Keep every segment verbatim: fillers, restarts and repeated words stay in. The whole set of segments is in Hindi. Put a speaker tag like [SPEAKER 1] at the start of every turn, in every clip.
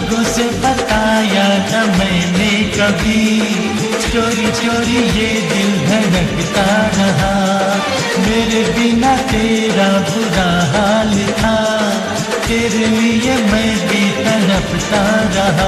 [SPEAKER 1] लोगों से बताया न मैंने कभी, चोरी चोरी ये दिल धड़कता रहा। मेरे बिना तेरा बुरा हाल था, तेरे लिए मैं भी तड़पता रहा।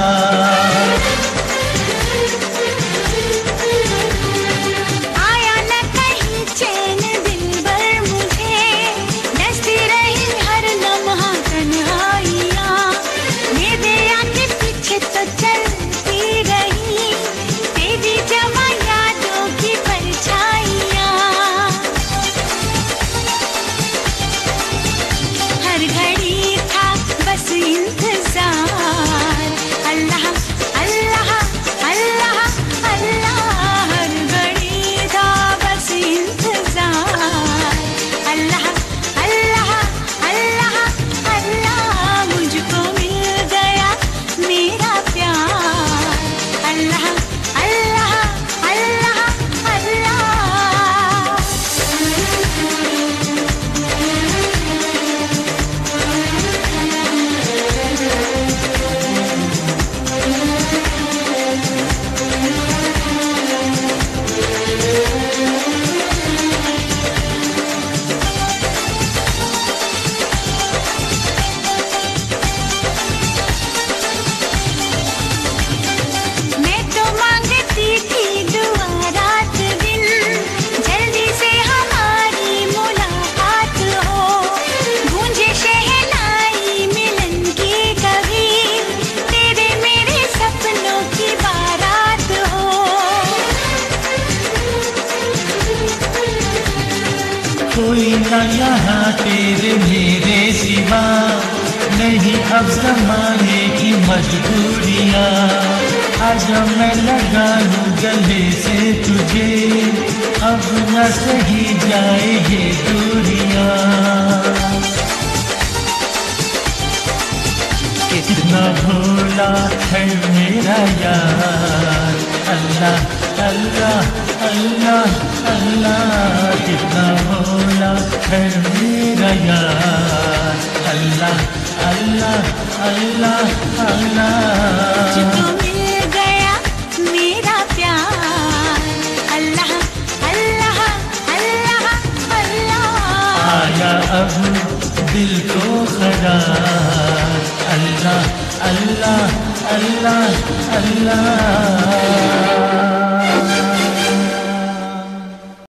[SPEAKER 1] कोई न यहाँ तेरे मेरे सिवा, नहीं अब ज़माने की मजबूरियाँ। आजा मैं लगा लूँ गले से तुझे, अब न सही जाए ये दूरियाँ। कितना भोला है मेरा यार, अल्लाह अल्लाह अल्लाह अल्लाह। कितना भोला है मेरा यार, अल्लाह अल्लाह अल्लाह अल्लाह।
[SPEAKER 2] मुझको मिल गया मेरा प्यार, अल्लाह अल्लाह अल्लाह अल्लाह।
[SPEAKER 1] आया अब दिल को करार, अल्लाह अल्लाह अल्लाह अल्लाह।